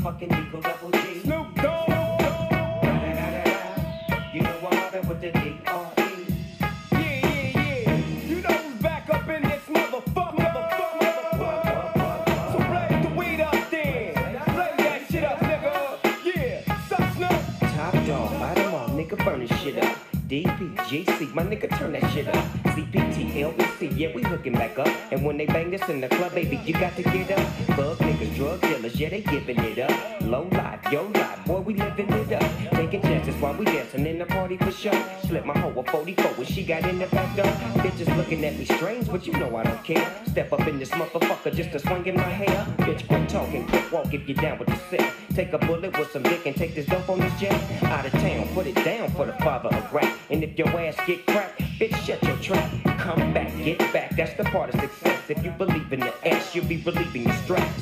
motherfucking Eagle Double G. Snoop Dogg. You know I'm mobbing with the D.R.E. Yeah. You know who's back up in this motherfucker. So blaze the weed up then. Blaze that shit up, nigga. Yeah, suck Snoop. Top dog, bottom off, nigga, burn this shit up. DPGC, my nigga, turn that shit up. CPT, LBC, yeah, we hooking back up. And when they bang us in the club, baby, you got to get up. Bug niggas, drug dealers, yeah, they giving it up. Low life, yo life, boy, we living it up. Taking chances while we dancing in the party for sure. Slip my hoe a 44 when she got in the back door. Bitches looking at me strange, but you know I don't care. Step up in this motherfucker just to swing in my hair. Bitch, quit talking, quit walk if you down with the sick. Take a bullet with some dick and take this dope on this jet. Out of town, put it down for the father of rap. And if your ass get cracked, bitch, shut your trap. Come back, get back, that's the part of success. If you believe in the ass, you'll be relieving the stress.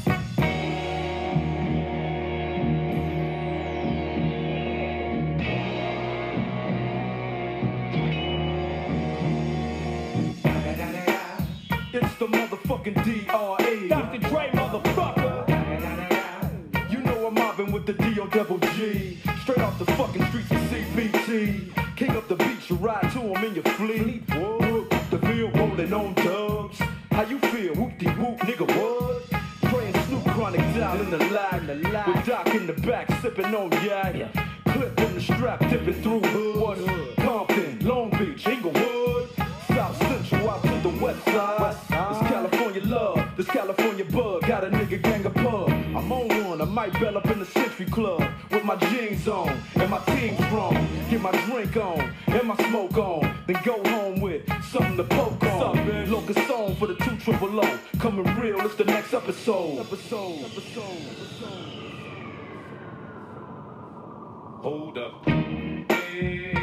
It's the motherfucking D.R.E. Dr. Dre, motherfucker. You know I'm mobbing with the D.O.G. Straight off the fucking streets of CBT. King up the beach, you ride to him in your fleet. Whoa, the field rolling on dubs. How you feel? Whoop-de-whoop, nigga, what? Praying Snoop Chronic down in the lag. With Doc in the back, sipping on yak. Clip in the strap, dipping through hood. Compton, Long Beach, Inglewood. South Central out to the west side. This California love, this California bug. Got a nigga gang of pub. I'm on one, I might bell up in the Century Club. With my jeans on, and my team strong. Get my drink on, and my smoke on. Then go home with something to poke on. Locust song for the 200. Coming real, it's the next episode. Hold up. Hey.